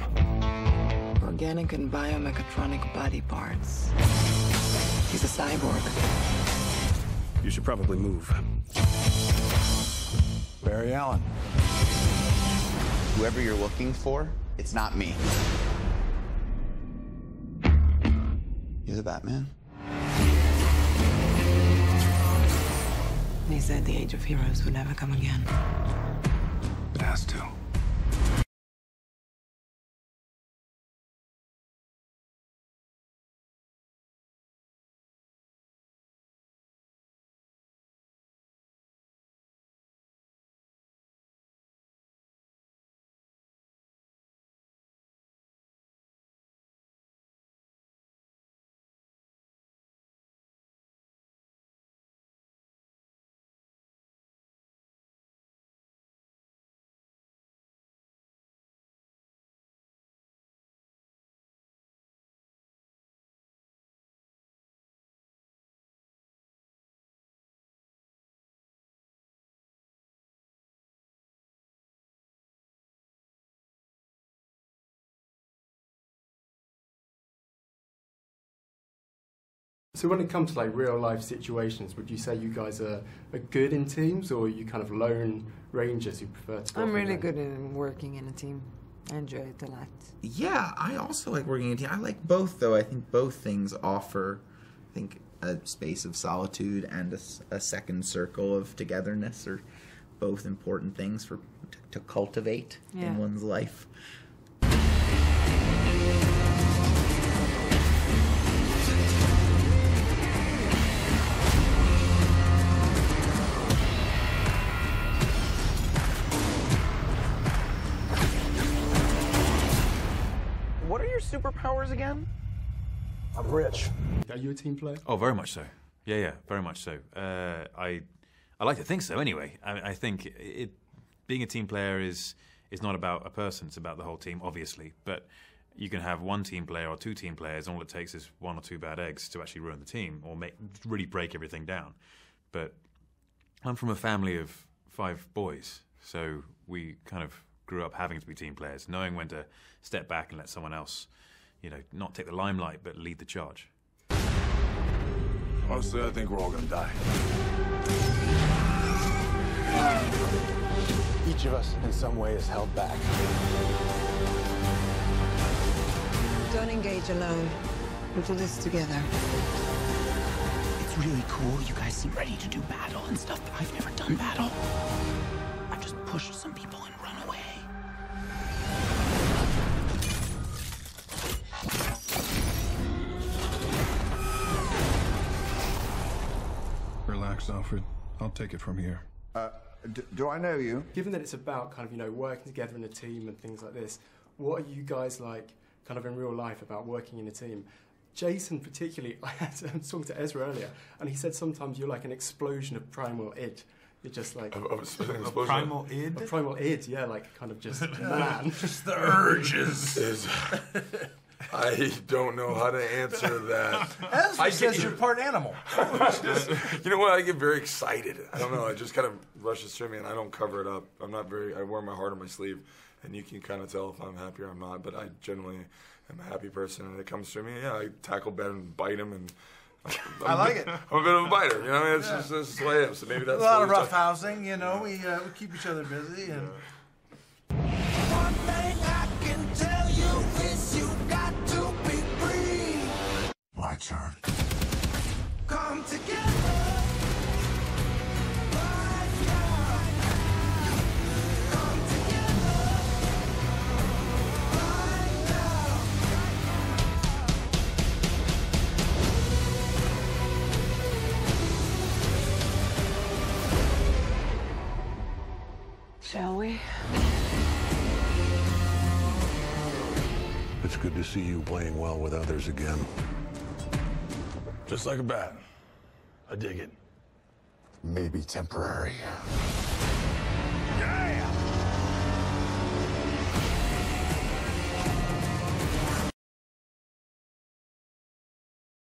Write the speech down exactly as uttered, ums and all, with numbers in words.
Organic and biomechatronic body parts. He's a cyborg. You should probably move. Barry Allen. Whoever you're looking for, it's not me. You're the Batman? He said the age of heroes would never come again. It has to. So when it comes to like real life situations, would you say you guys are, are good in teams, or are you kind of lone rangers who prefer to go I'm off really alone? good at working in a team. I enjoy it a lot. Yeah, I also like working in a team. I like both, though. I think both things offer, I think, a space of solitude and a, s- a second circle of togetherness are both important things for to, to cultivate Yeah. in one's life. What are your superpowers again? I'm rich. Are you a team player? Oh, very much so. Yeah, yeah, very much so. Uh, I, I like to think so. Anyway, I, I think it, being a team player is is not about a person; it's about the whole team, obviously. But you can have one team player or two team players, and all it takes is one or two bad eggs to actually ruin the team or make really break everything down. But I'm from a family of five boys, so we kind of grew up having to be team players, knowing when to step back and let someone else, you know, not take the limelight but lead the charge. Honestly, I think we're all gonna die. Each of us, in some way, is held back. Don't engage alone. We'll do this together. It's really cool. You guys seem ready to do battle and stuff, but I've never done battle. I've just pushed some people and run away. Relax, Alfred. I'll take it from here. Uh, d do I know you? Given that it's about kind of, you know, working together in a team and things like this, what are you guys like kind of in real life about working in a team? Jason particularly, I, had to, I was talking to Ezra earlier, and he said sometimes you're like an explosion of primal id. You're just like... Of, of, A primal id? A primal id, yeah, like kind of just man. Just the urges. Is, I don't know how to answer that. Ezra I says get- you're part animal. You know what? I get very excited. I don't know. It just kind of rushes through me, and I don't cover it up. I'm not very. I wear my heart on my sleeve, and you can kind of tell if I'm happy or I'm not. But I generally am a happy person, and it comes through me. Yeah, I tackle Ben and bite him, and I'm, I like it. I'm a bit of a biter. You know, it's just this is the way I am. So maybe that's A lot what of you're rough talking- housing, you know. We uh, we keep each other busy and. One thing I can tell you is you got to be free. My turn. Come together. Right now. Come together. Right now. Shall we? It's good to see you playing well with others again. Just like a bat. I dig it. Maybe temporary. Yay!